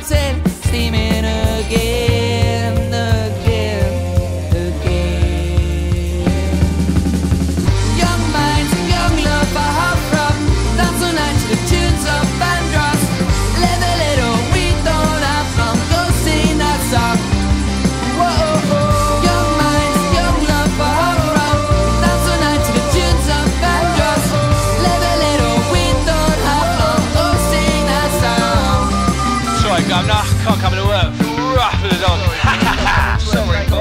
bouncing, steaming again, again, again. Young minds, young love, far from dance all night to the tunes of Vandross. Live a little, we don't have long, go sing that song. Whoa, young minds, young love, far from dance all night to the tunes of Vandross. Live a little, we don't have long, go sing that song. Sorry, I can't come into work. Rough as a dog. Sorry,